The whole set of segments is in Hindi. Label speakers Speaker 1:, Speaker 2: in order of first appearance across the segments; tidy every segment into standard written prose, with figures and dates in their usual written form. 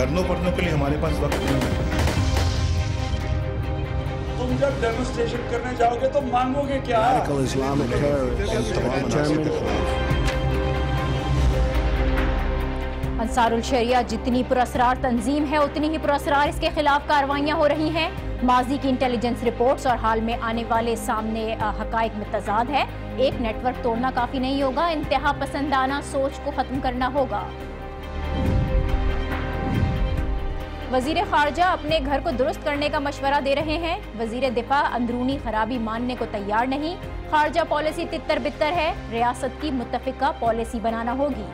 Speaker 1: धरनों पढ़ने के लिए हमारे पास वक्त नहीं है।
Speaker 2: तुम जब डेमोन्स्ट्रेशन करने जाओगे तो मांगोगे क्या?
Speaker 3: अंसारुल शरिया जितनी पुरअसरार तंजीम है उतनी ही पुरअसरार इसके खिलाफ कार्रवाइयां हो रही हैं। माजी की इंटेलिजेंस रिपोर्ट्स और हाल में आने वाले सामने हकाइक में तजाद है। एक नेटवर्क तोड़ना काफी नहीं होगा, इंतहा पसंदाना सोच को खत्म करना होगा। वजीर खारजा अपने घर को दुरुस्त करने का मशवरा दे रहे हैं। वजीर दिफा अंदरूनी खराबी मानने को तैयार नहीं। खारजा पॉलिसी तितर बितर है, रियासत की मुत्तफिका पॉलिसी बनाना होगी।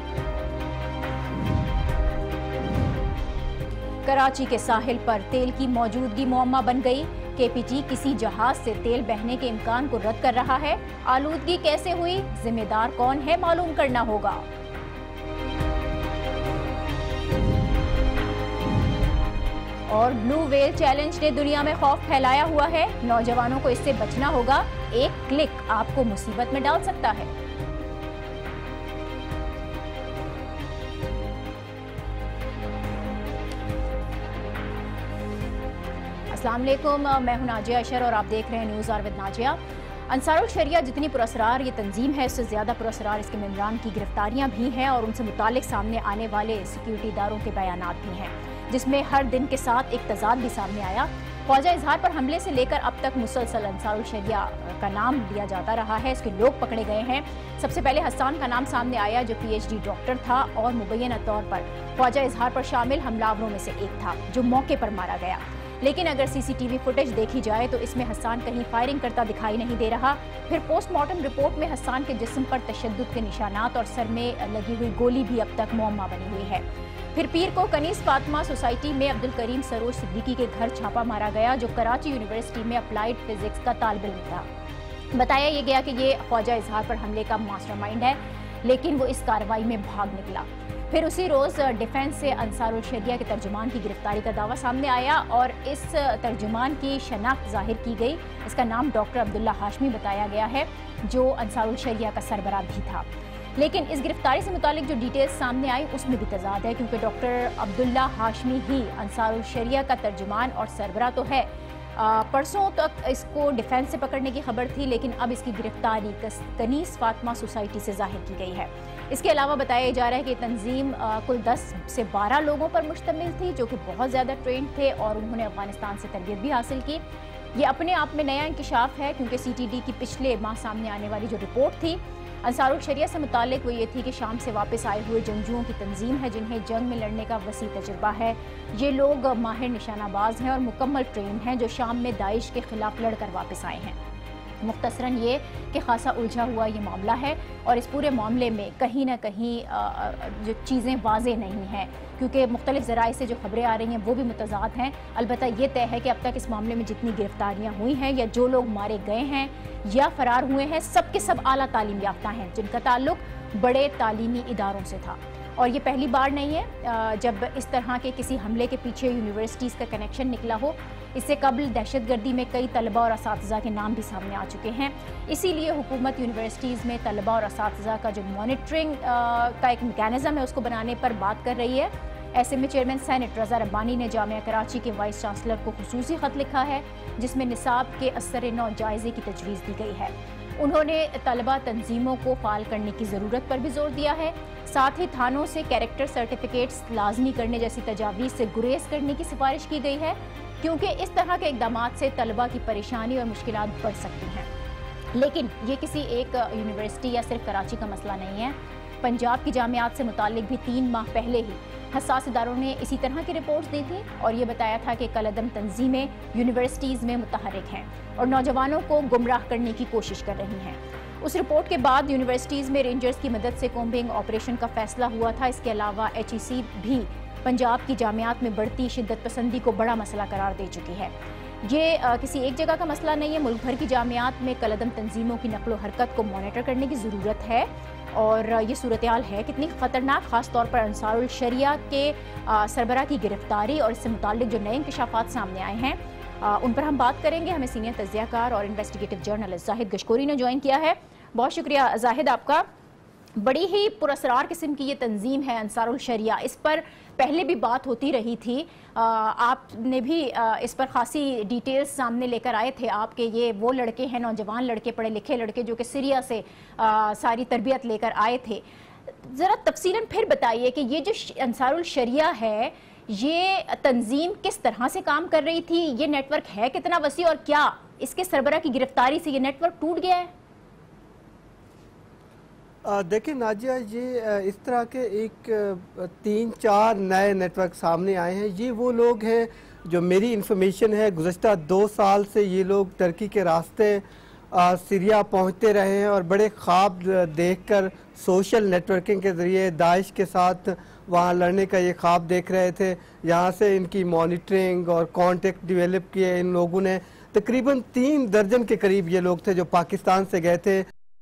Speaker 3: कराची के साहिल पर तेल की मौजूदगी मुअम्मा बन गई। केपीटी किसी जहाज से तेल बहने के इम्कान को रद्द कर रहा है। आलूदगी कैसे हुई, जिम्मेदार कौन है, मालूम करना होगा। और ब्लू व्हेल चैलेंज ने दुनिया में खौफ फैलाया हुआ है। नौजवानों को इससे बचना होगा। एक क्लिक आपको मुसीबत में डाल सकता है। अस्सलाम वालेकुम, मैं हूं नाजिया अशर और आप देख रहे हैं news hour with Nazia. Ansarul Sharia जितनी पुरअसरार ये तंजीम है, उससे ज़्यादा पुरअसरार इसके मेंबरान की गिरफ्तारियां भी हैं और उनसे मुतालिक सामने आने वाले सिक्योरिटी इदारों के बयानात भी हैं, जिसमें हर दिन के साथ एक तजाद भी सामने आया। ख्वाजा इजहार पर हमले से लेकर अब तक मुसलसल अंसारुल शरिया का नाम लिया जाता रहा है। इसके लोग पकड़े गए हैं। सबसे पहले हसन का नाम सामने आया जो PhD डॉक्टर था और मुबैना तौर पर ख्वाजा इजहार पर शामिल हमलावरों में से एक था जो मौके पर मारा गया। लेकिन अगर CCTV फुटेज देखी जाए तो इसमें हसन कहीं फायरिंग करता दिखाई नहीं दे रहा। फिर पोस्टमार्टम रिपोर्ट में हसन के जिस्म पर तशद्दुद के निशानात और सर में लगी हुई गोली भी अब तक मुअम्मा बनी हुई है। फिर पीर को कनीस फातिमा सोसाइटी में अब्दुल करीम सरोज सिद्दीकी के घर छापा मारा गया जो कराची यूनिवर्सिटी में अप्लाइड फिजिक्स का तालिब इल्म था। बताया ये गया कि ये ख्वाजा इजहार पर हमले का मास्टरमाइंड है, लेकिन वो इस कार्रवाई में भाग निकला। फिर उसी रोज़ डिफेंस से अंसारुल शरिया के तर्जुमान की गिरफ्तारी का दावा सामने आया और इस तर्जुमान की शनाख्त जाहिर की गई। इसका नाम डॉक्टर अब्दुल्ला हाशमी बताया गया है जो अंसारुल शरिया का सरबराह भी था। लेकिन इस गिरफ्तारी से मुतालिक जो डिटेल्स सामने आई उसमें भी तजाद है, क्योंकि डॉक्टर अब्दुल्ला हाशमी ही अंसारुल शरिया का तर्जुमान और सरबराह तो है। परसों तक इसको डिफेंस से पकड़ने की खबर थी, लेकिन अब इसकी गिरफ्तारी कनीस फातिमा सोसाइटी से जाहिर की गई है। इसके अलावा बताया जा रहा है कि तंजीम कुल 10 से 12 लोगों पर मुश्तमिल थी जो कि बहुत ज़्यादा ट्रेंड थे और उन्होंने अफगानिस्तान से तरबियत भी हासिल की। ये अपने आप में नया इंकशाफ है, क्योंकि CTD की पिछले माह सामने आने वाली जो रिपोर्ट थी अंसारुल शरिया से मुतालिक वो ये थी कि शाम से वापस आए हुए जंगजुओं की तंजीम है जिन्हें जंग में लड़ने का वसी तजुर्बा है। ये लोग माहिर निशानाबाज हैं और मुकम्मल ट्रेन हैं जो शाम में दाइश के खिलाफ लड़कर वापस आए हैं। मुख्तसरन ये कि खासा उलझा हुआ ये मामला है और इस पूरे मामले में कहीं ना कहीं जो चीज़ें वाज़े नहीं हैं, क्योंकि मुख्तलिफ ज़राए से जो खबरें आ रही हैं वो भी मुतज़ाद हैं। अलबत्ता ये तय है कि अब तक इस मामले में जितनी गिरफ्तारियाँ हुई हैं या जो लोग मारे गए हैं या फ़रार हुए हैं, सब के सब आला तालीम याफ्ता हैं जिनका ताल्लुक़ बड़े तालीमी इदारों से था। और ये पहली बार नहीं है जब इस तरह के किसी हमले के पीछे यूनिवर्सिटीज़ का कनेक्शन निकला हो। इससे कबल दहशतगर्दी में कई तलबा और असातिज़ा के नाम भी सामने आ चुके हैं। इसीलिए हुकूमत यूनिवर्सिटीज़ में तलबा और असातिज़ा का जो मॉनिटरिंग का एक मैकेनिज़्म है उसको बनाने पर बात कर रही है। ऐसे में चेयरमैन सेनेट रज़ा रब्बानी ने जामिया कराची के वाइस चांसलर को खुसूसी ख़त लिखा है जिसमें निसाब के असर नौ जायज़े की तजवीज़ दी गई है। उन्होंने तलबा तंजीमों को फ़ाल करने की ज़रूरत पर भी जोर दिया है। साथ ही थानों से कैरेक्टर सर्टिफिकेट्स लाजमी करने जैसी तजावीज़ से गुरेज करने की सिफारिश की गई है, क्योंकि इस तरह के इक़दामात से तलबा की परेशानी और मुश्किलात बढ़ सकती हैं। लेकिन ये किसी एक यूनिवर्सिटी या सिर्फ कराची का मसला नहीं है। पंजाब की जामियात से मुताल्लिक भी 3 माह पहले ही हसास इदारों ने इसी तरह की रिपोर्ट्स दी थी और ये बताया था कि कलअदम तंजीमें यूनिवर्सिटीज़ में मुतहरिक हैं और नौजवानों को गुमराह करने की कोशिश कर रही हैं। उस रिपोर्ट के बाद यूनिवर्सिटीज़ में रेंजर्स की मदद से कोम्बिंग ऑपरेशन का फैसला हुआ था। इसके अलावा HEC भी पंजाब की जामियात में बढ़ती शिद्दत पसंदी को बड़ा मसला करार दे चुकी है। ये किसी एक जगह का मसला नहीं है, मुल्क भर की जामियात में कलअदम तंजीमों की नकलो हरकत को मॉनिटर करने की ज़रूरत है। और ये सूरत-ए-हाल है कितनी ख़तरनाक, ख़ास तौर पर अंसारुल शरिया के सरबराह की गिरफ्तारी और इससे मुताल्लिक जो नए इंकशाफात सामने आए हैं उन पर हम बात करेंगे। हमें सीनियर तज्ज़ियाकार और इन्वेस्टिगेटिव जर्नलिस्ट जाहिद गशकोरी ने ज्वाइन किया है। बहुत शुक्रिया जाहिद आपका। बड़ी ही पुरस्कार किस्म की ये तंजीम है अंसारुल शरिया। इस पर पहले भी बात होती रही थी, आपने भी इस पर खासी डिटेल्स सामने लेकर आए थे। आपके ये वो लड़के हैं, नौजवान लड़के, पढ़े लिखे लड़के, जो कि सीरिया से सारी तरबियत लेकर आए थे। ज़रा तफसीलन फिर बताइए कि ये जो अंसारुल शरिया है, ये तंजीम किस तरह से काम कर रही थी, ये नेटवर्क है कितना वसी, और क्या इसके सरबरा की गिरफ्तारी से ये नेटवर्क टूट गया है?
Speaker 4: देखिए नाजिया, ये इस तरह के एक 3-4 नए नेटवर्क सामने आए हैं। ये वो लोग हैं जो मेरी इंफॉर्मेशन है गुज़श्ता 2 साल से ये लोग टर्की के रास्ते सीरिया पहुंचते रहे हैं और बड़े ख्वाब देखकर सोशल नेटवर्किंग के ज़रिए दाइश के साथ वहाँ लड़ने का ये ख्वाब देख रहे थे। यहाँ से इनकी मॉनिटरिंग और कॉन्टेक्ट डेवलप किए इन लोगों ने। तकरीबन 3 दर्जन के करीब ये लोग थे जो पाकिस्तान से गए थे।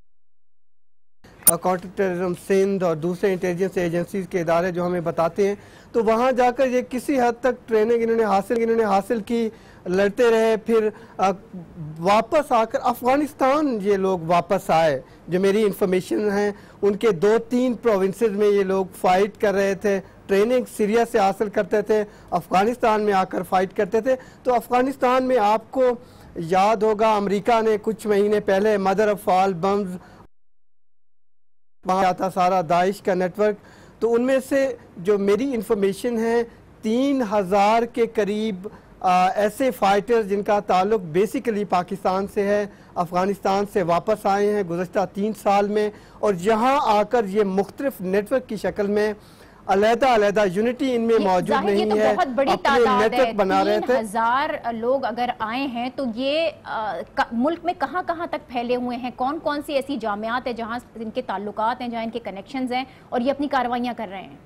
Speaker 4: काउंटर टेररिज्म सिंध और दूसरे इंटेलिजेंस एजेंसीज के इदारे जो हमें बताते हैं, तो वहाँ जाकर ये किसी हद तक ट्रेनिंग इन्होंने हासिल की, लड़ते रहे। फिर वापस आकर अफ़गानिस्तान ये लोग वापस आए। जो मेरी इंफॉर्मेशन है, उनके 2-3 प्रोविंसेस में ये लोग फ़ाइट कर रहे थे। ट्रेनिंग सीरिया से हासिल करते थे, अफ़गानिस्तान में आकर फ़ाइट करते थे। तो अफ़गानिस्तान में आपको याद होगा, अमेरिका ने कुछ महीने पहले मदर ऑफ ऑल बम्स वहाँ था सारा दाइश का नेटवर्क। तो उनमें से जो मेरी इंफॉर्मेशन है 3000 के करीब ऐसे फाइटर्स जिनका ताल्लुक बेसिकली पाकिस्तान से है, अफ़गानिस्तान से वापस आए हैं गुज़श्ता 3 साल में। और यहाँ आकर ये मुख्तलिफ नेटवर्क की शक्ल में अलग-अलग यूनिटी इनमें मौजूद नहीं
Speaker 3: तो
Speaker 4: है,
Speaker 3: बहुत बड़ी
Speaker 4: अपने नेटवर्क बना रहे थे।
Speaker 3: 3000 लोग अगर आए हैं तो ये मुल्क में कहाँ तक फैले हुए हैं? कौन कौन सी ऐसी जामियात है जहाँ इनके ताल्लुकात हैं, जहाँ इनके कनेक्शंस हैं और ये अपनी कार्रवाइयाँ कर रहे हैं?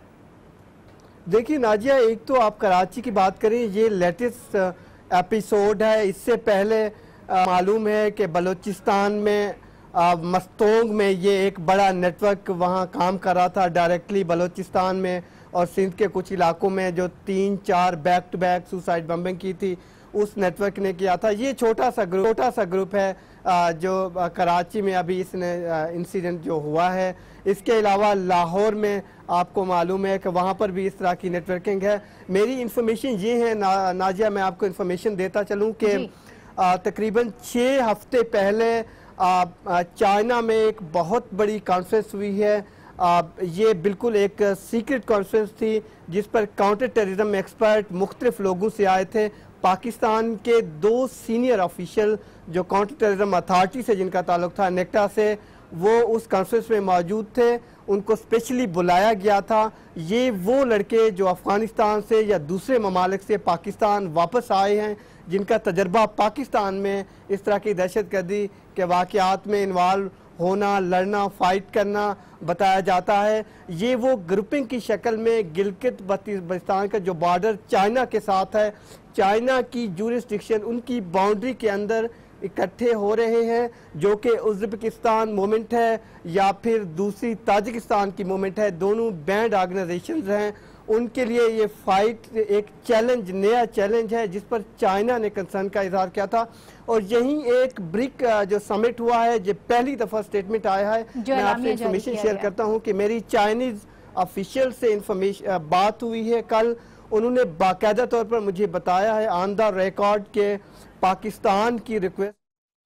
Speaker 4: देखिए नाजिया, एक तो आप कराची की बात करें, ये लेटेस्ट एपिसोड है। इससे पहले मालूम है कि बलूचिस्तान में मस्तोंग में ये एक बड़ा नेटवर्क वहाँ काम कर रहा था डायरेक्टली बलूचिस्तान में और सिंध के कुछ इलाकों में, जो 3-4 back to back suicide bombing की थी, उस नेटवर्क ने किया था। ये छोटा सा ग्रुप है जो कराची में अभी इसने इंसिडेंट जो हुआ है। इसके अलावा लाहौर में आपको मालूम है कि वहाँ पर भी इस तरह की नेटवर्किंग है। मेरी इंफॉर्मेशन ये है नाजिया, मैं आपको इंफॉर्मेशन देता चलूँ कि तकरीबन 6 हफ्ते पहले चाइना में एक बहुत बड़ी कॉन्फ्रेंस हुई है। ये बिल्कुल एक सीक्रेट कॉन्फ्रेंस थी जिस पर काउंटर टेररिज्म एक्सपर्ट मुख्तलिफ लोगों से आए थे। पाकिस्तान के 2 सीनियर ऑफिशियल जो काउंटर टेररिज्म अथॉरिटी से जिनका ताल्लुक था, नेक्टा से, वो उस कॉन्फ्रेंस में मौजूद थे। उनको स्पेशली बुलाया गया था। ये वो लड़के जो अफ़गानिस्तान से या दूसरे ममालिक से पाकिस्तान वापस आए हैं, जिनका तजर्बा पाकिस्तान में इस तरह की दहशतगर्दी के वाक़यात में इन्वॉल्व होना, लड़ना, फाइट करना बताया जाता है। ये वो ग्रुपिंग की शक्ल में गिलगित बल्तिस्तान का जो बॉर्डर चाइना के साथ है, चाइना की जूरिस्डिक्शन, उनकी बाउंड्री के अंदर इकट्ठे हो रहे हैं, जो कि उज़्बेकिस्तान मूवमेंट है या फिर दूसरी ताजिकिस्तान की मूवमेंट है। दोनों बैंड ऑर्गेनाइजेशंस हैं। उनके लिए ये फाइट एक चैलेंज, नया चैलेंज है जिस पर चाइना ने कंसर्न का इजहार किया था। और यही एक ब्रिक जो समिट हुआ है, जो पहली दफ़ा स्टेटमेंट आया है। मैं आपसे इंफॉर्मेशन शेयर करता हूँ कि मेरी चाइनीज़ ऑफिशियल से इंफॉर्मेशन बात हुई है कल। उन्होंने बाकायदा तौर पर मुझे बताया है ऑन द रिकॉर्ड के पाकिस्तान की रिक्वेस्ट,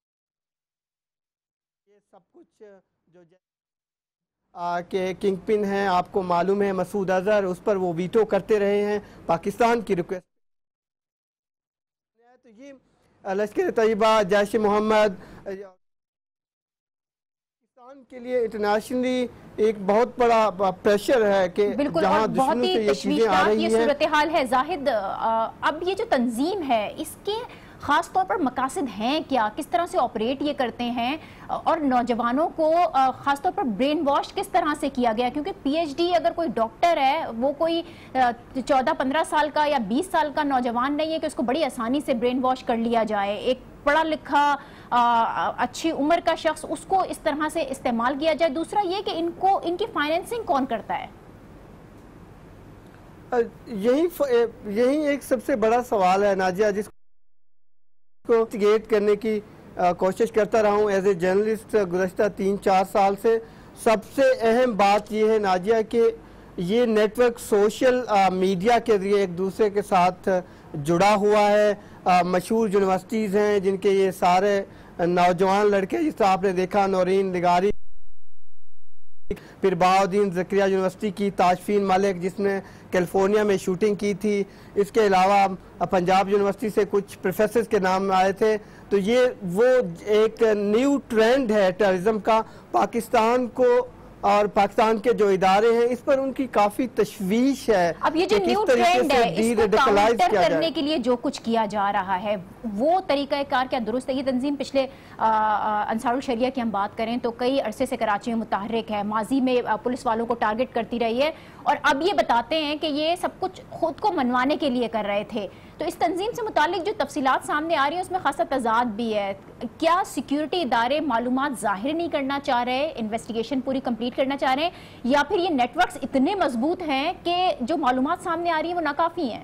Speaker 4: ये सब कुछ जो के किंग पिन हैं, आपको मालूम है मसूद अजहर, उस पर वो वीटो करते रहे हैं पाकिस्तान की रिक्वेस्ट। तो ये लश्कर तैयबा, जैश मोहम्मद पाकिस्तान के लिए इंटरनेशनली एक बहुत बड़ा प्रेशर है कि जहां दुश्मनों से ये चीजें आ रही हैं।
Speaker 3: सूरत हाल है जाहिद। अब ये जो तंजीम है, इसके खास तौर पर मकासद हैं क्या? किस तरह से ऑपरेट ये करते हैं? और नौजवानों को खास तौर पर ब्रेन वॉश किस तरह से किया गया? क्योंकि पीएचडी अगर कोई डॉक्टर है, वो कोई 14-15 साल का या 20 साल का नौजवान नहीं है कि उसको बड़ी आसानी से ब्रेन वॉश कर लिया जाए। एक पढ़ा लिखा अच्छी उम्र का शख्स, उसको इस तरह से इस्तेमाल किया जाए। दूसरा ये कि इनकी फाइनेंसिंग कौन करता है?
Speaker 4: यही एक सबसे बड़ा सवाल है नाजिया, जिसको इन्वेस्टिगेट करने की कोशिश करता रहा हूँ एज ए जर्नलिस्ट गुज़श्ता 3-4 साल से। सबसे अहम बात यह है नाजिया कि ये नेटवर्क सोशल मीडिया के जरिए एक दूसरे के साथ जुड़ा हुआ है। मशहूर यूनिवर्सिटीज़ हैं जिनके ये सारे नौजवान लड़के, जिस तरह आपने देखा नौरीन निगारी, फिर बहाउद्दीन ज़करिया यूनिवर्सिटी की ताशफीन मलिक जिसने कैलिफोर्निया में शूटिंग की थी, इसके अलावा पंजाब यूनिवर्सिटी से कुछ प्रोफेसर्स के नाम आए थे। तो ये वो एक न्यू ट्रेंड है टेररिज्म का। पाकिस्तान को और पाकिस्तान के जो इदारे हैं इस पर उनकी काफी तशवीश है।
Speaker 3: अब ये जो न्यू ट्रेंड है इसको काउंटर करने के लिए जो कुछ किया जा रहा है वो तरीकाकार क्या दुरुस्त है? ये तंजीम पिछले अंसारुल शरिया की हम बात करें तो कई अरसे से कराची में मुतहर्रिक है, माजी में पुलिस वालों को टारगेट करती रही है और अब ये बताते हैं कि ये सब कुछ खुद को मनवाने के लिए कर रहे थे। तो इस तंजीम से मुतालिक जो तफसीलात सामने आ रही है उसमें खासा तजाद भी है। क्या सिक्योरिटी इदारे मालूमात जाहिर नहीं करना चाह रहे, इन्वेस्टिगेशन पूरी कंप्लीट करना चाह रहे हैं, या फिर ये नेटवर्क्स इतने मजबूत हैं कि जो मालूमात सामने आ रही है वो नाकाफी हैं?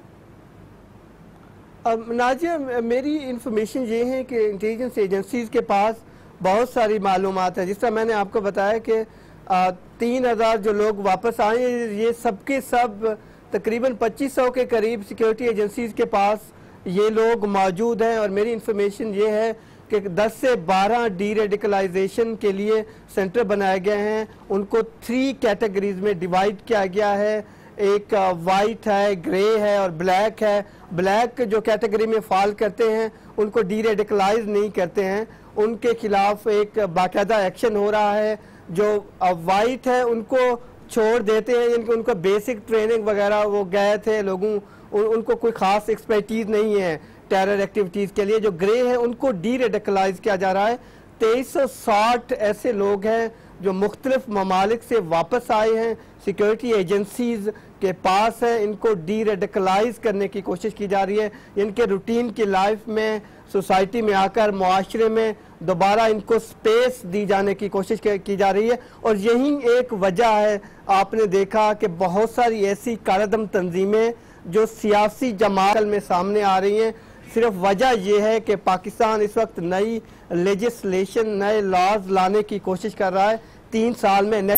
Speaker 4: अब नाजिया, मेरी इंफॉर्मेशन ये है कि इंटेलिजेंस एजेंसीज के पास बहुत सारी मालूमात है। जिस तरह मैंने आपको बताया कि 3000 जो लोग वापस आए, ये सबके सब तकरीबन 2500 के करीब सिक्योरिटी एजेंसीज के पास ये लोग मौजूद हैं। और मेरी इंफॉर्मेशन ये है कि 10 से 12 डी रेडिकलाइजेशन के लिए सेंटर बनाए गए हैं। उनको 3 कैटेगरीज में डिवाइड किया गया है। एक वाइट है, ग्रे है और ब्लैक है। ब्लैक जो कैटेगरी में फॉल करते हैं उनको डी रेडिकलाइज नहीं करते हैं, उनके खिलाफ एक बाकायदा एक्शन हो रहा है। जो वाइट है उनको छोड़ देते हैं, यानी कि उनको बेसिक ट्रेनिंग वगैरह वो गए थे लोगों, उनको कोई ख़ास एक्सपर्टीज़ नहीं है टेरर एक्टिविटीज़ के लिए। जो ग्रे है उनको डी रेडिकलाइज किया जा रहा है। 2360 ऐसे लोग हैं जो मुख्तलिफ ममालिक से वापस आए हैं, सिक्योरिटी एजेंसीज के पास है। इनको डी रेडिकलाइज करने की कोशिश की जा रही है। इनके रूटीन की लाइफ में, सोसाइटी में आकर मुआशरे में दोबारा इनको स्पेस दी जाने की कोशिश की जा रही है। और यही एक वजह है, आपने देखा कि बहुत सारी ऐसी कालादम तंजीमें जो सियासी जमात में सामने आ रही हैं। सिर्फ वजह यह है कि पाकिस्तान इस वक्त नई लेजिस्लेशन, नए लॉज लाने की कोशिश कर रहा है 3 साल में,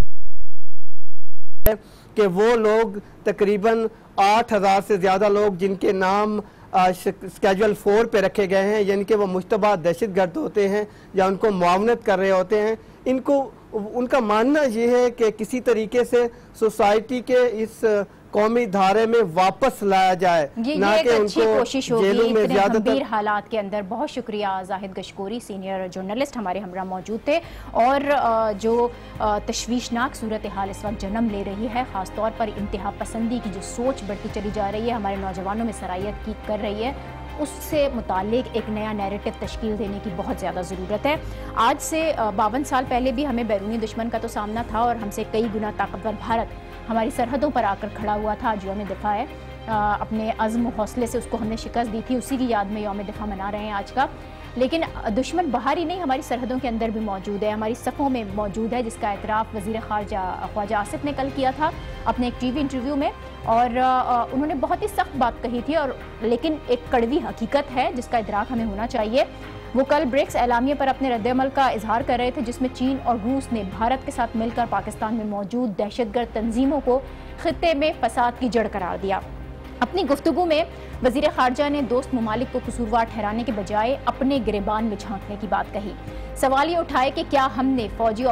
Speaker 4: कि वो लोग तकरीबन 8000 से ज़्यादा लोग जिनके नाम स्केड्यूल 4 पे रखे गए हैं, यानी कि वो मुश्तबा दहशतगर्द होते हैं या उनको मुआवनत कर रहे होते हैं, इनको उनका मानना ये है कि किसी तरीके से सोसाइटी के इस कौमी धारे में वापस लाया जाए, ना कि उनको जेलों में ज्यादा गंभीर
Speaker 3: हालात के अंदर। बहुत शुक्रिया जाहिद गशकोरी, सीनियर जर्नलिस्ट हमारे हमरा मौजूद थे। और जो तशवीशनाक सूरत हाल इस वक्त जन्म ले रही है, ख़ासतौर पर इंतहा पसंदी की जो सोच बढ़ती चली जा रही है, हमारे नौजवानों में सरायत की कर रही है, उससे मुतालिक एक नया नैरेटिव तश्कील देने की बहुत ज़्यादा ज़रूरत है। आज से 52 साल पहले भी हमें बैरूनी दुश्मन का तो सामना था और हमसे कई गुना ताकतवर भारत हमारी सरहदों पर आकर खड़ा हुआ था। आज यौम दिफा है, अपने अज़्म हौसले से उसको हमने शिकस्त दी थी, उसी की याद में यौम दिफा मना रहे हैं आज का। लेकिन दुश्मन बाहर ही नहीं, हमारी सरहदों के अंदर भी मौजूद है, हमारी सफ़ों में मौजूद है, जिसका एतराफ़ वज़ीर ख़ारजा ख्वाजा आसिफ ने कल किया था अपने एक टीवी इंटरव्यू में। और उन्होंने बहुत ही सख्त बात कही थी, और लेकिन एक कड़वी हकीकत है जिसका इदराक हमें होना चाहिए। वो कल ब्रिक्स एलामिया पर अपने रद्द-ए-अमल का इजहार कर रहे थे, जिसमें चीन और रूस ने भारत के साथ मिलकर पाकिस्तान में मौजूद दहशतगर्द तंजीमों को खित्ते में फसाद की जड़ करार दिया। अपनी गुफ्तगू में वज़ीर ख़ारजा ने दोस्त ममालिक को कसूरवार ठहराने के बजाय अपने गिरेबान में झांकने की बात कही। सवाल ये उठाए कि क्या हमने फौजी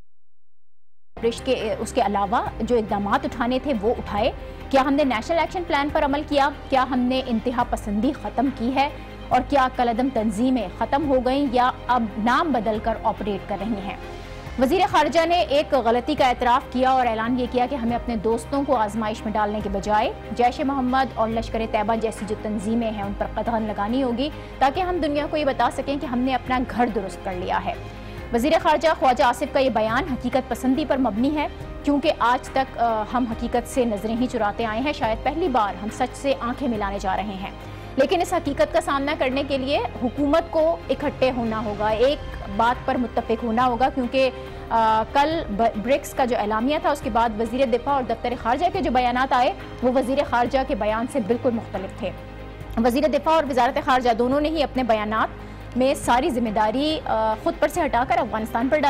Speaker 3: ऑपरेशन के उसके अलावा जो इक़दामात उठाने थे वो उठाए? क्या हमने नेशनल एक्शन प्लान पर अमल किया? क्या हमने इंतहा पसंदी ख़त्म की है? और क्या कलदम तंजीमें ख़त्म हो गई या अब नाम बदल कर ऑपरेट कर रही हैं? वज़ीर ख़ारजा ने एक गलती का एतराफ़ किया और ऐलान ये किया कि हमें अपने दोस्तों को आजमाइश में डालने के बजाय जैश ए मोहम्मद और लश्कर तैयबा जैसी जो तंजीमें हैं उन पर कदम लगानी होगी, ताकि हम दुनिया को ये बता सकें कि हमने अपना घर दुरुस्त कर लिया है। वज़ीर ख़ारजा ख्वाजा आसिफ का ये बयान हकीकत पसंदी पर मबनी है, क्योंकि आज तक हम हकीकत से नजरें ही चुराते आए हैं। शायद पहली बार हम सच से आंखें मिलाने जा रहे हैं, लेकिन इस हकीकत का सामना करने के लिए हुकूमत को इकट्ठे होना होगा, एक बात पर मुत्तफिक होना होगा। क्योंकि कल ब्रिक्स का जो एलामिया था उसके बाद वज़ीर दिफा और दफ्तर ख़ारजा के जो बयानात आए वो वज़ीर ख़ारजा के बयान से बिल्कुल मुख्तलिफ थे। वज़ीर दिफा और वज़ारत ख़ारजा दोनों ने ही अपने बयानात में सारी जिम्मेदारी खुद पर से हटाकर अफगानिस्तान पर डाली,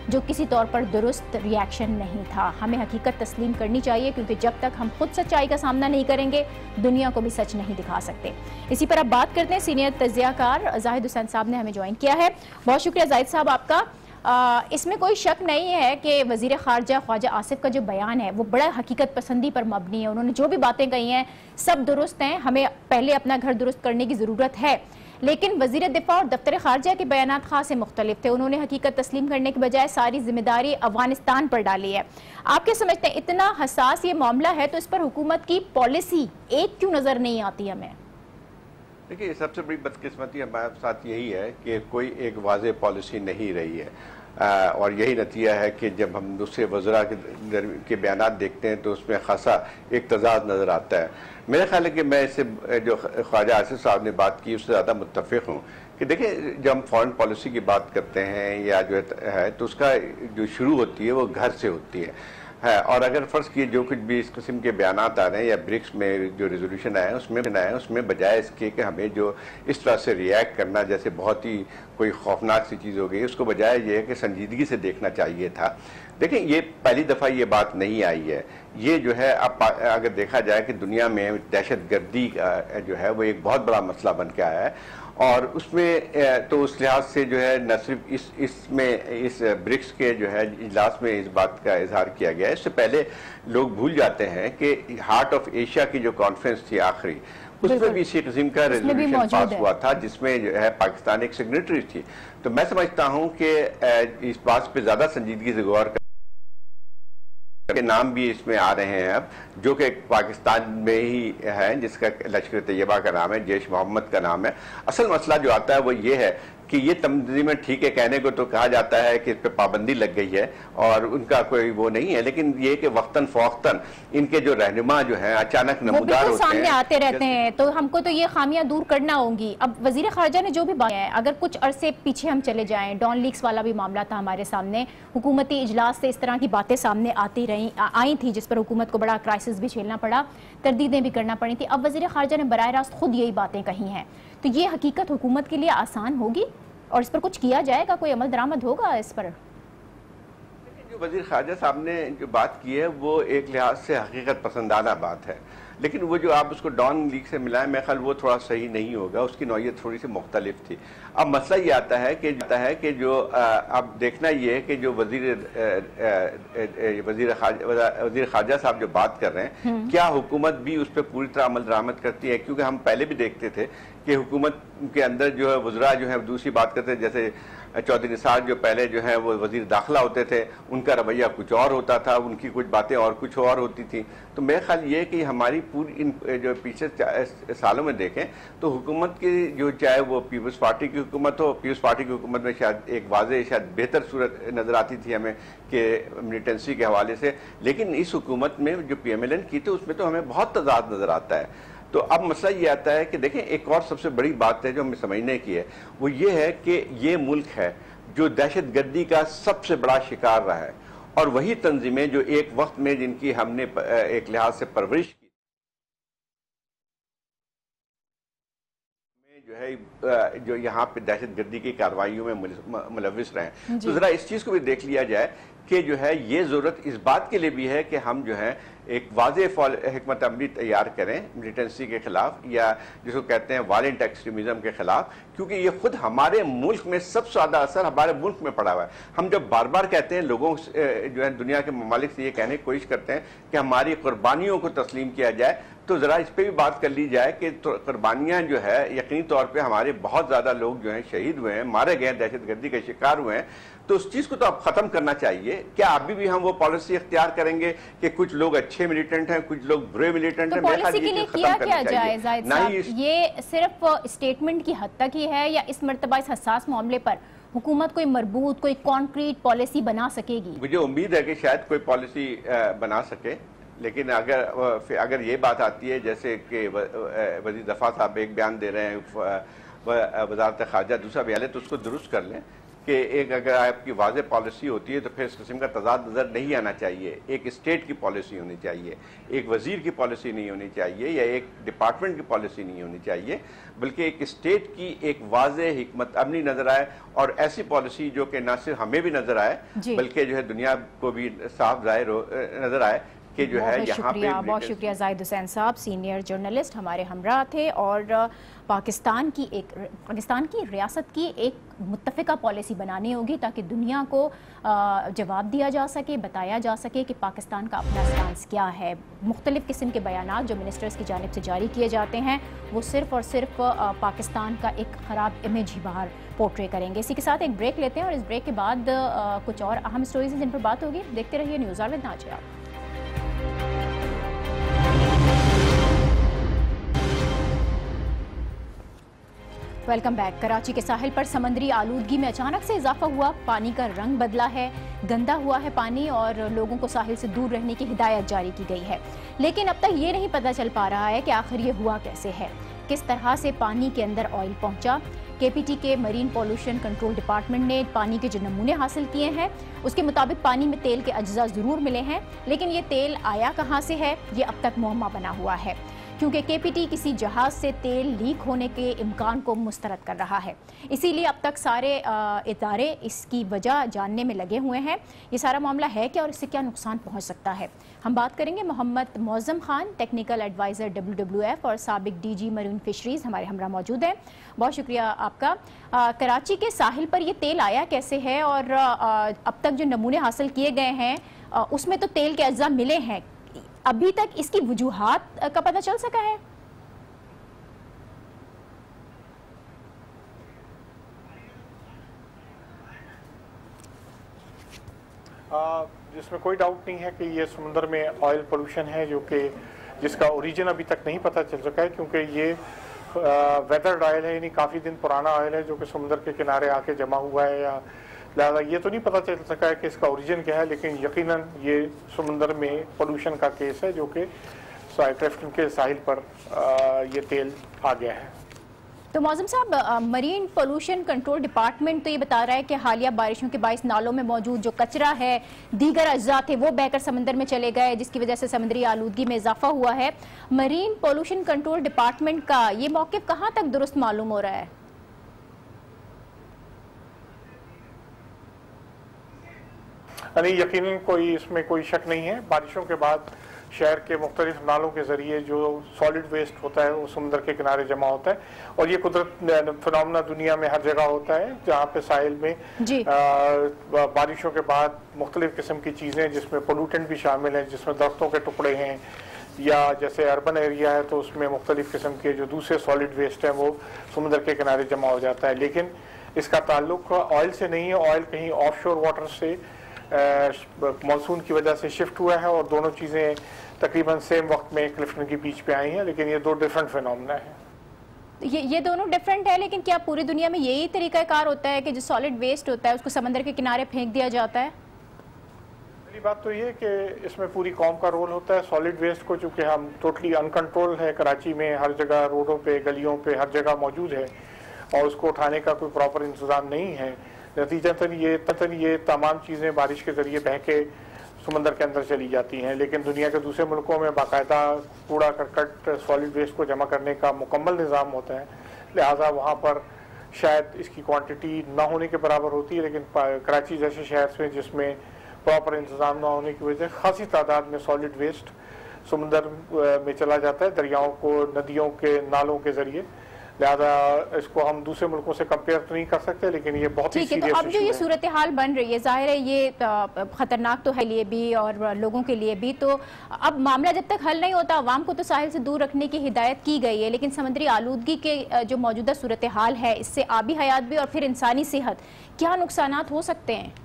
Speaker 3: जो किसी तौर पर दुरुस्त रिएक्शन नहीं था। हमें हकीकत तस्लीम करनी चाहिए, क्योंकि जब तक हम खुद सच्चाई का सामना नहीं करेंगे दुनिया को भी सच नहीं दिखा सकते। इसी पर अब बात करते हैं, सीनियर तज्जियाकार जाहिद हुसैन साहब ने हमें ज्वाइन किया है। बहुत शुक्रिया जाहिद साहब आपका। इसमें कोई शक नहीं है कि वज़ीर ख़ारजा ख्वाजा आसिफ का जो बयान है वो बड़ा हकीकत पसंदी पर मबनी है। उन्होंने जो भी बातें कही हैं सब दुरुस्त हैं, हमें पहले अपना घर दुरुस्त करने की ज़रूरत है। लेकिन वज़ीर दिफा और दफ्तर ख़ारजा के बयान खास से मुख्तलिफ थे। उन्होंने हकीकत तस्लीम करने के बजाय सारी जिम्मेदारी अफगानिस्तान पर डाली है। आप क्या समझते हैं, इतना हसास ये मामला है तो इस पर हुकूमत की पॉलिसी एक क्यों नज़र नहीं आती हमें?
Speaker 5: देखिए, सबसे बड़ी बदकिस्मती हमारे साथ यही है कि कोई एक वाज़ेह पॉलिसी नहीं रही है और यही नतीजा है कि जब हम दूसरे वज़रा के बयानात देखते हैं तो उसमें खासा एक तज़ाद नज़र आता है। मेरा ख्याल है कि मैं इससे जो ख्वाजा आसिफ साहब ने बात की उससे ज़्यादा मुत्तफ़िक़ हूँ कि देखिए, जब हम फॉरेन पॉलिसी की बात करते हैं या जो है तो उसका जो शुरू होती है वो घर से होती है। और अगर फ़र्ज़ किए जो कुछ भी इस किस्म के बयानात आ रहे हैं या ब्रिक्स में जो रेजोल्यूशन आए हैं उसमें बजाय इसके कि हमें जो इस तरह से रिएक्ट करना जैसे बहुत ही कोई खौफनाक सी चीज़ हो गई, उसको बजाय ये है कि संजीदगी से देखना चाहिए था। देखिए, ये पहली दफ़ा ये बात नहीं आई है। ये जो है अब अगर देखा जाए कि दुनिया में दहशतगर्दी जो है वो एक बहुत बड़ा मसला बन के आया है और उसमें तो उस लिहाज से जो है न सिर्फ इस ब्रिक्स के जो है इजलास में इस बात का इजहार किया गया है। इससे पहले लोग भूल जाते हैं कि हार्ट ऑफ एशिया की जो कॉन्फ्रेंस थी आखिरी, उसमें भी इसी किस्म का रेजोल्यूशन पास हुआ था जिसमें जो है पाकिस्तान एक सिग्नेटरी थी। तो मैं समझता हूँ कि इस बात पे ज़्यादा संजीदगी से गौर के नाम भी इसमें आ रहे हैं अब, जो कि पाकिस्तान में ही है, जिसका लश्कर तैयबा का नाम है, जैश मोहम्मद का नाम है। असल मसला जो आता है वो ये है कि ये तंजीमें ठीक है, कहने को तो कहा जाता है कि इस पर पाबंदी लग गई है और उनका कोई वो नहीं है, लेकिन ये कि वक्तन फ़ौक्तन इनके जो रहनुमा जो हैं अचानक नमूदार होते
Speaker 3: सामने आते रहते हैं, तो हमको तो ये खामियां दूर करना होंगी। अब वज़ीर ख़ारजा ने जो भी बात है, अगर कुछ अरसे पीछे हम चले जाएं, डॉन लीक्स वाला भी मामला था हमारे सामने, हुकूमती इजलास से इस तरह की बातें सामने आती आई थी जिस पर हुकूमत को बड़ा क्राइसिस भी झेलना पड़ा, तरदीदें भी करना पड़ी थी। अब वज़ीर ख़ारजा ने बराह रास्त खुद यही बातें कही हैं, तो ये हकीकत हुकूमत के लिए आसान होगी और इस पर कुछ किया जाएगा, कोई अमल दरामद होगा इस पर?
Speaker 5: जो वज़ीर ख़ारजा साहब ने जो बात की है वो एक लिहाज से हकीकत पसंदाना बात है, लेकिन वो जो आप उसको डॉन लीग से मिलाएं, मैं ख्याल वो थोड़ा सही नहीं होगा, उसकी नौइयत थोड़ी सी मुख्तलिफ थी। अब मसला ये आता है कि जो अब देखना ये है कि जो वज़ीर ख़ारजा साहब जो बात कर रहे हैं, क्या हुकूमत भी उस पर पूरी तरह अमल दरामद करती है? क्योंकि हम पहले भी देखते थे कि हुकूमत के अंदर जो है वज़रा जो है दूसरी बात करते, जैसे चौधरी निसार जो पहले जो है वो वज़ीर दाखिला होते थे, उनका रवैया कुछ और होता था, उनकी कुछ बातें और कुछ और होती थी। तो मेरा ख्याल ये है कि हमारी पूरी इन जो पीछे सालों में देखें तो हुकूमत की जो चाहे वो पीपल्स पार्टी की हुकूमत हो, पीपल्स पार्टी की हुकूमत में शायद एक वाज़ेह शायद बेहतर सूरत नज़र आती थी हमें कि मिलिटेंसी के हवाले से, लेकिन इस हुकूमत में जो PMLN की थी उसमें तो हमें बहुत तज़ाद नज़र आता है। तो अब मसला ये आता है कि देखें, एक और सबसे बड़ी बात है जो हमें समझने की है, वो ये है कि ये मुल्क है जो दहशतगर्दी का सबसे बड़ा शिकार रहा है और वही तंजीमें जो एक वक्त में जिनकी हमने एक लिहाज से परवरिश की जो है जो यहाँ पे दहशतगर्दी की कार्रवाइयों में मुलविस रहे। तो ज़रा इस चीज़ को भी देख लिया जाए कि जो है ये ज़रूरत इस बात के लिए भी है कि हम जो है एक वाज़ेह हिकमत अमली तैयार करें मिलिटेंसी के ख़िलाफ़ या जिसको कहते हैं वायलेंट एक्सट्रीमिज़म के ख़िलाफ़, क्योंकि ये खुद हमारे मुल्क में सबसे ज़्यादा असर हमारे मुल्क में पड़ा हुआ है। हम जब बार बार कहते हैं, लोगों जो है दुनिया के ममालिक से ये कहने की कोशिश करते हैं कि हमारी कुर्बानियों को तस्लीम किया जाए, तो ज़रा इस पर भी बात कर ली जाए कि कुर्बानियाँ जो है यकीनी तौर पर हमारे बहुत ज़्यादा लोग जो हैं शहीद हुए हैं, मारे गए हैं, दहशतगर्दी के शिकार हुए हैं। तो उस चीज़ को तो अब ख़त्म करना चाहिए। क्या अभी भी हम वो पॉलिसी इख्तियार करेंगे कि कुछ लोग अच्छे मिलिटेंट हैं, कुछ लोग बुरे मिलिटेंट हैं?
Speaker 3: पॉलिसी के लिए किया क्या जाए जाहिद साहब? ये सिर्फ स्टेटमेंट की हद तक ही है या इस मर्तबा इस हसास मामले पर हुकूमत कोई मरबूत कोई कॉन्क्रीट पॉलिसी बना सकेगी?
Speaker 5: मुझे उम्मीद है कि शायद कोई पॉलिसी बना सके, लेकिन अगर ये बात आती है जैसे कि वज़ीर दफ़ा साहब एक बयान दे रहे हैं, वज़ारत ख़ारजा दूसरा बयान है, तो उसको दुरुस्त कर लें। कि एक अगर आपकी वाज़े पॉलिसी होती है तो फिर इस किस्म का तजाद नज़र नहीं आना चाहिए। एक स्टेट की पॉलिसी होनी चाहिए, एक वज़ीर की पॉलिसी नहीं होनी चाहिए या एक डिपार्टमेंट की पॉलिसी नहीं होनी चाहिए, बल्कि एक स्टेट की एक वाज़े हिकमत अमली नज़र आए और ऐसी पॉलिसी जो कि न सिर्फ हमें भी नज़र आए बल्कि जो है दुनिया को भी साफ ज़ाहिर नज़र आए कि जो है यहाँ पे।
Speaker 3: बहुत शुक्रिया जाहिद हुसैन साहब, सीनियर जर्नलिस्ट हमारे हमरा थे। और पाकिस्तान की रियासत की एक मुत्तफ़िका पॉलिसी बनानी होगी ताकि दुनिया को जवाब दिया जा सके, बताया जा सके कि पाकिस्तान का अपना स्टांस क्या है। मुख्तलिफ़ किस्म के बयानात जो मिनिस्टर्स की जानिब से जारी किए जाते हैं वो सिर्फ़ और सिर्फ पाकिस्तान का एक ख़राब इमेज ही बाहर पोर्ट्रे करेंगे। इसी के साथ एक ब्रेक लेते हैं और इस ब्रेक के बाद कुछ और अहम स्टोरीज जिन पर बात होगी। देखते रहिए news hour with Nazia. Welcome back. Karachi के साहिल पर समंदरी आलूदगी में अचानक से इजाफा हुआ, पानी का रंग बदला है, गंदा हुआ है पानी और लोगों को साहिल से दूर रहने की हिदायत जारी की गई है। लेकिन अब तक ये नहीं पता चल पा रहा है कि आखिर ये हुआ कैसे है, किस तरह से पानी के अंदर ऑयल पहुंचा। केपीटी के मरीन पॉल्यूशन कंट्रोल डिपार्टमेंट ने पानी के जो नमूने हासिल किए हैं उसके मुताबिक पानी में तेल के अज्जा ज़रूर मिले हैं, लेकिन ये तेल आया कहाँ से है ये अब तक मुअम्मा बना हुआ है, क्योंकि केपीटी किसी जहाज से तेल लीक होने के इम्कान को मुस्तरद कर रहा है। इसीलिए अब तक सारे इदारे इसकी वजह जानने में लगे हुए हैं, ये सारा मामला है क्या और इससे क्या नुकसान पहुंच सकता है। हम बात करेंगे Mohammad Moazzam Khan, technical adviser WWF और साबिक DG मरीन फिशरीज़ हमारे हमरा मौजूद हैं। बहुत शुक्रिया आपका। कराची के साहिल पर ये तेल आया कैसे है और अब तक जो नमूने हासिल किए गए हैं उसमें तो तेल के अज्जा मिले हैं, अभी तक इसकी वजूहात का पता चल सका है?
Speaker 6: जिसमें कोई डाउट नहीं है कि ये समुद्र में ऑयल पोल्यूशन है जो कि जिसका ओरिजिन अभी तक नहीं पता चल सका है, क्योंकि ये वेदर्ड ऑयल है, यानी काफ़ी दिन पुराना ऑयल है जो कि समुद्र के किनारे आके जमा हुआ है, या लिहाजा ये तो नहीं पता चल सका है कि इसका ओरिजिन क्या है। लेकिन यकीनन ये समुद्र में पोल्यूशन का केस है जो कि क्लिफ्टन के साहिल पर ये तेल आ गया है।
Speaker 3: तो मौज़म साहब, मरीन पोल्यूशन कंट्रोल डिपार्टमेंट तो ये बता रहा है कि हालिया बारिशों के बाइस नालों में मौजूद जो कचरा है, दीगर अज्जा थे वो बहकर समंदर में चले गए, जिसकी वजह से समुद्री आलूदगी में इजाफा हुआ है। मरीन पोल्यूशन कंट्रोल डिपार्टमेंट का ये मौक़िफ़ कहाँ तक दुरुस्त मालूम हो रहा है?
Speaker 6: नहीं, यकीनन कोई इसमें कोई शक नहीं है। बारिशों के बाद शहर के मुख्तलिफ नालों के ज़रिए जो सॉलिड वेस्ट होता है वो समुद्र के किनारे जमा होता है, और ये कुदरत फिनोमेना दुनिया में हर जगह होता है जहाँ पे साहिल में बारिशों के बाद मुख्तलिफ किस्म की चीज़ें जिसमें पोल्यूटेंट भी शामिल हैं, जिसमें दरख्तों के टुकड़े हैं, या जैसे अर्बन एरिया है तो उसमें मुख्तलिफ किस्म के जो दूसरे सॉलिड वेस्ट हैं वो समुद्र के किनारे जमा हो जाता है। लेकिन इसका ताल्लुक ऑयल से नहीं है, ऑयल कहीं ऑफशोर वाटर से मानसून की वजह से शिफ्ट हुआ है और दोनों चीज़ें तकरीबन सेम वक्त में क्लिफ्टन के बीच पे आई हैं, लेकिन ये दो डिफरेंट फिनोमेना है।
Speaker 3: ये दोनों डिफरेंट है, लेकिन क्या पूरी दुनिया में यही तरीकाकार होता है कि जो सॉलिड वेस्ट होता है उसको समंदर के किनारे फेंक दिया जाता है?
Speaker 6: पहली बात तो ये कि इसमें पूरी कौम का रोल होता है। सॉलिड वेस्ट को चूँकि हम टोटली अनकंट्रोल है, कराची में हर जगह रोडों पे गलियों पे हर जगह मौजूद है और उसको उठाने का कोई प्रॉपर इंतज़ाम नहीं है, नतीजतन ये तमाम चीज़ें बारिश के ज़रिए बह के समंदर के अंदर चली जाती हैं। लेकिन दुनिया के दूसरे मुल्कों में बाकायदा कूड़ा करकट सॉलिड वेस्ट को जमा करने का मुकम्मल निज़ाम होता है, लिहाजा वहाँ पर शायद इसकी क्वांटिटी ना होने के बराबर होती है। लेकिन कराची जैसे शहर में जिसमें प्रॉपर इंतज़ाम ना होने की वजह से खासी तादाद में सॉलिड वेस्ट समुंदर में चला जाता है, दरियाओं को, नदियों के नालों के ज़रिए। लिहाजा इसको हम दूसरे मुल्कों से कंपेयर तो नहीं कर सकते, लेकिन ये बहुत ही सीरियस
Speaker 3: तो अब जो ये सूरत हाल बन रही है, जाहिर है ये खतरनाक तो है लिए भी और लोगों के लिए भी। तो अब मामला जब तक हल नहीं होता, आवाम को तो साहिल से दूर रखने की हिदायत की गई है, लेकिन समुद्री आलूदगी के जो मौजूदा सूरत हाल है इससे आबी हयात भी और फिर इंसानी सेहत क्या नुकसानात हो सकते हैं?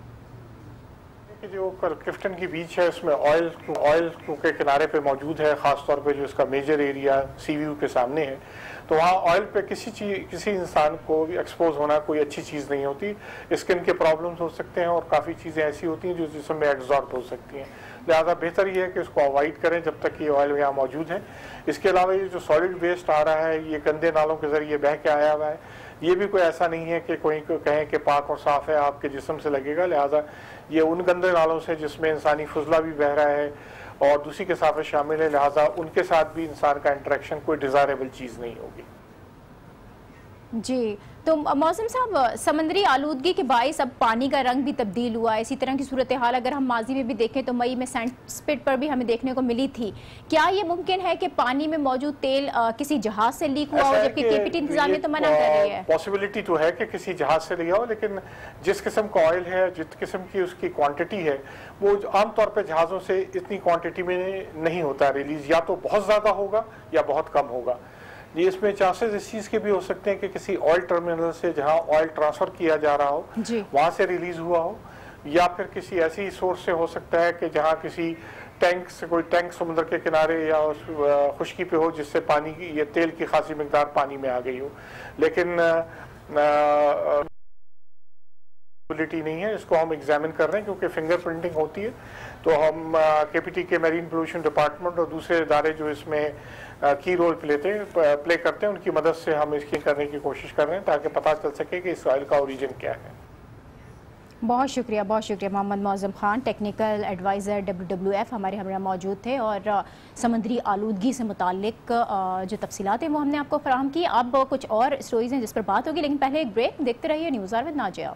Speaker 6: जो क्लिफ्टन की बीच है उसमें ऑयल के किनारे पे मौजूद है, ख़ास तौर पे जो इसका मेजर एरिया सी व्यू के सामने है, तो वहाँ ऑयल पे किसी इंसान को एक्सपोज होना कोई अच्छी चीज़ नहीं होती। स्किन के प्रॉब्लम्स हो सकते हैं और काफ़ी चीज़ें ऐसी होती हैं जो जिसमें एग्जॉर्ट हो सकती हैं। लिहाजा बेहतर ये है कि इसको अवॉइड करें जब तक ये ऑयल यहाँ मौजूद है। इसके अलावा ये जो सॉलिड वेस्ट आ रहा है ये गंदे नालों के ज़रिए बह के आया हुआ है, ये भी कोई ऐसा नहीं है कि कोई को कहें कि पाक और साफ है, आपके जिस्म से लगेगा। लिहाजा ये उन गंदे नालों से जिसमें इंसानी फजला भी बह रहा है और दूसरी कसाफत शामिल है, लिहाजा उनके साथ भी इंसान का इंटरेक्शन कोई डिज़ायरेबल चीज़ नहीं होगी।
Speaker 3: जी, तो मौसम साहब, समंदरी आलूदगी के बाइस अब पानी का रंग भी तब्दील हुआ है। इसी तरह की सूरत हाल अगर हम माजी में भी देखें तो मई में सैंड स्पिट पर भी हमें देखने को मिली थी। क्या ये मुमकिन है कि पानी में मौजूद तेल किसी जहाज से लीक हुआ हो, जबकि केपीटी इंतजामिया तो मना कर रही है?
Speaker 6: पॉसिबिलिटी तो है कि किसी जहाज से लिया हो, लेकिन जिस किस्म का ऑयल है, जिस किस्म की उसकी क्वांटिटी है, वो आमतौर पर जहाज़ों से इतनी क्वांटिटी में नहीं होता रिलीज, या तो बहुत ज़्यादा होगा या बहुत कम होगा। ये इसमें चांसेस इस चीज़ के भी हो सकते हैं कि किसी ऑयल टर्मिनल से जहां ऑयल ट्रांसफ़र किया जा रहा हो वहां से रिलीज़ हुआ हो, या फिर किसी ऐसी सोर्स से हो सकता है कि जहां किसी टैंक से, कोई टैंक समुद्र के किनारे या उस खुश्की पे हो जिससे पानी की, ये तेल की खासी मिकदार पानी में आ गई हो। लेकिन नहीं है, इसको हम एग्जामिन कर रहे हैं क्योंकि फिंगरप्रिंटिंग होती है, तो हम केपीटी के मैरीन पोल्यूशन डिपार्टमेंट और दूसरे इदारे जो इसमें की रोल प्ले करते हैं, उनकी मदद से हम इसकी करने की कोशिश कर रहे हैं ताकि पता चल सके कि इस ऑयल का ओरिजिन क्या है।
Speaker 3: बहुत शुक्रिया Mohammad Moazzam Khan, technical adviser WWF हमारे हमरा मौजूद थे और समुद्री आलूदगी से मुतालिक जो तफसीलात हैं वो हमने आपको फराहम की। अब कुछ और स्टोरीज हैं जिस पर बात होगी, लेकिन पहले एक ब्रेक। देखते रहिए news hour with Nazia.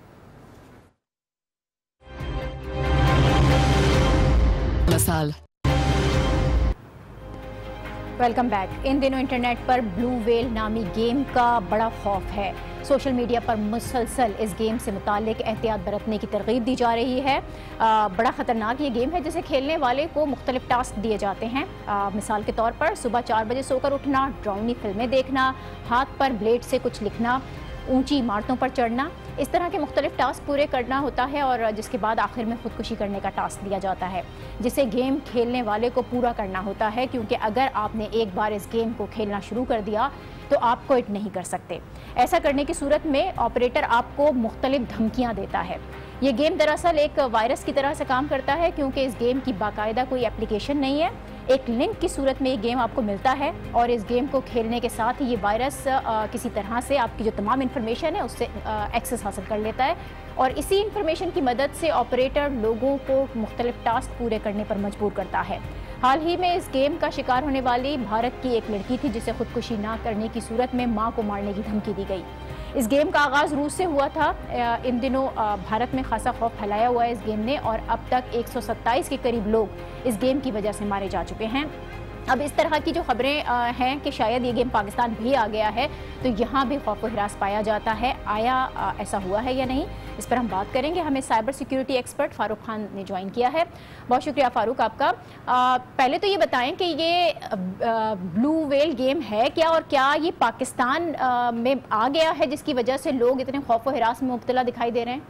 Speaker 3: Welcome back. इन दिनों इंटरनेट पर ब्लू वेल नामी गेम का बड़ा खौफ है। सोशल मीडिया पर मुसलसल इस गेम से मुतालिक एहतियात बरतने की तरगीब दी जा रही है। बड़ा ख़तरनाक ये गेम है जिसे खेलने वाले को मुख्तलिफ टास्क दिए जाते हैं। मिसाल के तौर पर सुबह 4 बजे सोकर उठना, ड्राउनी फिल्में देखना, हाथ पर ब्लेड से कुछ लिखना, ऊंची इमारतों पर चढ़ना, इस तरह के मुख्तलिफ टास्क पूरे करना होता है और जिसके बाद आखिर में खुदकुशी करने का टास्क दिया जाता है, जिसे गेम खेलने वाले को पूरा करना होता है, क्योंकि अगर आपने एक बार इस गेम को खेलना शुरू कर दिया तो आप क्विट नहीं कर सकते। ऐसा करने की सूरत में ऑपरेटर आपको मुख्तलिफ धमकियाँ देता है। ये गेम दरअसल एक वायरस की तरह से काम करता है, क्योंकि इस गेम की बाकायदा कोई एप्लीकेशन नहीं है। एक लिंक की सूरत में ये गेम आपको मिलता है और इस गेम को खेलने के साथ ये वायरस किसी तरह से आपकी जो तमाम इन्फॉर्मेशन है उससे एक्सेस हासिल कर लेता है और इसी इन्फॉर्मेशन की मदद से ऑपरेटर लोगों को मुख्तलिफ टास्क पूरे करने पर मजबूर करता है। हाल ही में इस गेम का शिकार होने वाली भारत की एक लड़की थी जिसे खुदकुशी ना करने की सूरत में मां को मारने की धमकी दी गई। इस गेम का आगाज़ रूस से हुआ था। इन दिनों भारत में खासा खौफ फैलाया हुआ है इस गेम ने और अब तक 127 के करीब लोग इस गेम की वजह से मारे जा चुके हैं। अब इस तरह की जो खबरें हैं कि शायद ये गेम पाकिस्तान भी आ गया है, तो यहाँ भी खौफ व हिरास पाया जाता है। आया ऐसा हुआ है या नहीं, इस पर हम बात करेंगे। हमें cyber security expert Farooq Khan ने ज्वाइन किया है। बहुत शुक्रिया फारूक आपका। पहले तो ये बताएं कि ये ब्लू वेल गेम है क्या और क्या ये पाकिस्तान में आ गया है जिसकी वजह से लोग इतने खौफ व हिरास में मुब्तला दिखाई दे रहे हैं?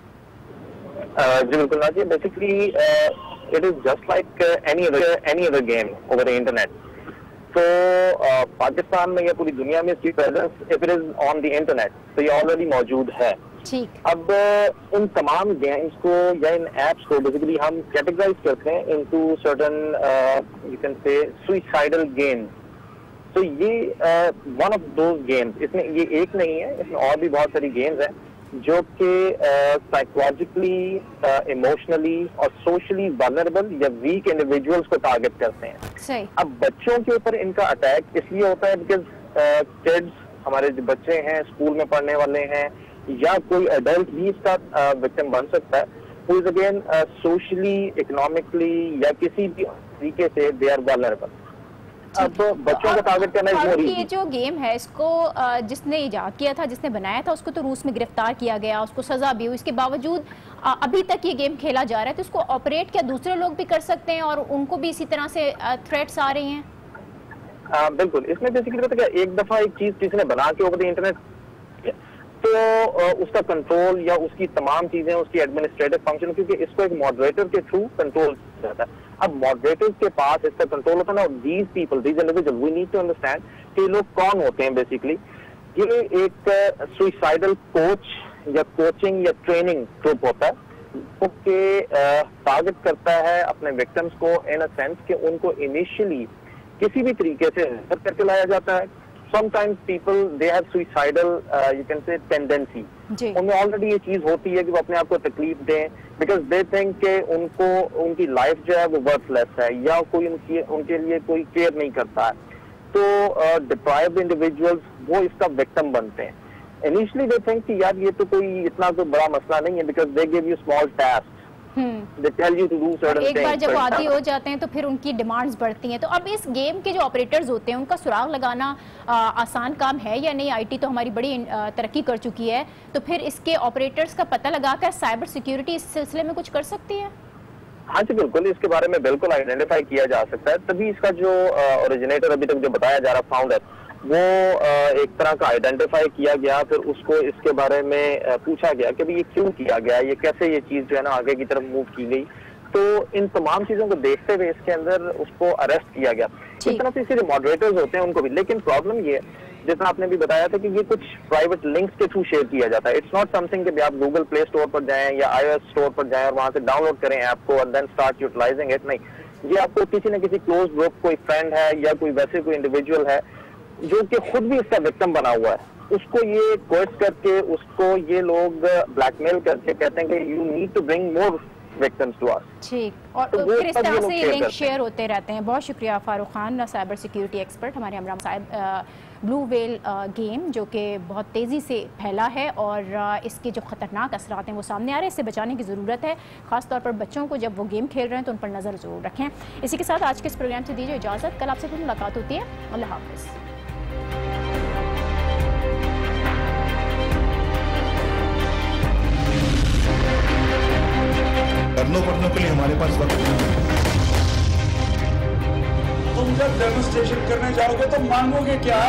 Speaker 7: जी बिल्कुल Nazia, basically it is just like any other game over the internet. तो पाकिस्तान में या पूरी दुनिया में इसकी presence if it is on the internet तो ये ऑलरेडी मौजूद है।
Speaker 3: ठीक।
Speaker 7: अब इन तमाम गेम्स को या इन एप्स को बेसिकली हम कैटेगराइज करते हैं into certain you can say suicidal games. तो ये वन ऑफ दोज गेम्स, इसमें ये एक नहीं है, इसमें और भी बहुत सारी गेम्स हैं जो कि साइकोलॉजिकली, इमोशनली और सोशली वल्नरेबल या वीक इंडिविजुअल्स को टारगेट करते हैं।
Speaker 3: सही।
Speaker 7: अब बच्चों के ऊपर इनका अटैक इसलिए होता है बिकॉज किड्स, हमारे जो बच्चे हैं, स्कूल में पढ़ने वाले हैं या कोई एडल्ट भी इसका विक्टिम बन सकता है, who is again socially, economically या किसी भी तरीके से दे आर वल्नरेबल। अब बच्चों को टारगेट करना
Speaker 3: ये जो गेम है इसको जिसने इजाद किया था, जिसने बनाया था, उसको तो रूस में गिरफ्तार किया गया, उसको सजा भी हुई। इसके बावजूद अभी तक ये गेम खेला जा रहा है, तो इसको ऑपरेट क्या दूसरे लोग भी कर सकते हैं और उनको भी इसी तरह से थ्रेट्स आ रही हैं?
Speaker 7: बिल्कुल। इसमें बेसिकली पता क्या, एक दफा एक चीज किसी ने बना के ओवर द इंटरनेट तो उसका कंट्रोल या उसकी तमाम चीजें, उसकी एडमिनिस्ट्रेटिव फंक्शन, क्योंकि इसको एक मॉडरेटर के थ्रू कंट्रोल जाता है। अब मॉडरेटर्स के पास इसका कंट्रोल होता है ना। These people, these individual, we need to understand कि ये लोग कौन होते हैं। बेसिकली ये एक सुसाइडल कोच या कोचिंग या ट्रेनिंग ग्रुप होता है जो कि टारगेट करता है अपने विक्टिम्स को इन अ सेंस कि उनको इनिशियली किसी भी तरीके से करके लाया जाता है, sometimes people they have suicidal you can say tendency. उनमें ऑलरेडी ये चीज होती है कि वो अपने आप को तकलीफ दें बिकॉज दे थिंक के उनको उनकी लाइफ जो है वो वर्थलेस है या कोई उनके लिए कोई केयर नहीं करता है, तो डिप्राइव्ड इंडिविजुअल्स वो इसका विक्टिम बनते हैं. इनिशियली दे थिंक कि यार ये तो कोई इतना तो बड़ा मसला नहीं है because they give you small task. They tell you to do certain
Speaker 3: एक बार
Speaker 7: things,
Speaker 3: जब वो आदी हो जाते हैं तो फिर उनकी डिमांड्स बढ़ती हैं. तो अब इस गेम के जो ऑपरेटर्स होते हैं उनका सुराग लगाना आसान काम है या नहीं? आईटी तो हमारी बड़ी तरक्की कर चुकी है, तो फिर इसके ऑपरेटर्स का पता लगाकर साइबर सिक्योरिटी इस सिलसिले में कुछ कर सकती है?
Speaker 7: हाँ जी बिल्कुल, इसके बारे में बिल्कुल आइडेंटिफाई किया जा सकता है. तभी इसका जो ओरिजिनेटर अभी तक जो बताया जा रहा फाउंडर वो एक तरह का आइडेंटिफाई किया गया, फिर उसको इसके बारे में पूछा गया कि भाई ये क्यों किया गया, ये कैसे ये चीज जो है ना आगे की तरफ मूव की गई. तो इन तमाम चीजों को देखते हुए इसके अंदर उसको अरेस्ट किया गया. इस तरह से इसके जो मॉडरेटर्स होते हैं उनको भी, लेकिन प्रॉब्लम ये है जितना आपने भी बताया था कि ये कुछ प्राइवेट लिंक्स के थ्रू शेयर किया जाता है. इट्स नॉट समथिंग कि आप गूगल प्ले स्टोर पर जाएं या iOS स्टोर पर जाएं और वहां से डाउनलोड करें ऐप को और देन स्टार्ट यूटिलाइजिंग इट. नहीं, ये आपको किसी न किसी क्लोज ग्रुप, कोई फ्रेंड है या कोई वैसे कोई इंडिविजुअल है जो कि खुद भी इसका विक्टिम बना हुआ है, उसको ये कोर्स करके उसको ये लोग ब्लैकमेल करके कहते हैं कि you need to bring more victims to us.
Speaker 3: ठीक, और तो फिर इस तरह से लिंक शेयर होते रहते हैं. बहुत शुक्रिया Farooq Khan, cyber security expert, हमारे हमरा साहब. ब्लू वेल गेम जो कि बहुत तेज़ी से फैला है और इसके जो ख़तरनाक असरात हैं वो सामने आ रहे हैं. इससे बचाने की ज़रूरत है, ख़ास तौर पर बच्चों को जब वो गेम खेल रहे हैं तो उन पर नज़र ज़रूर रखें. इसी के साथ आज के इस प्रोग्राम से दीजिए इजाज़त. कल आपसे फिर मुलाकात होती है. अल्लाह हाफ़िज़.
Speaker 1: करनों पढ़नों के लिए हमारे पास वक्त नहीं है.
Speaker 2: तुम जब डेमोन्स्ट्रेशन करने जाओगे तो मांगोगे क्या?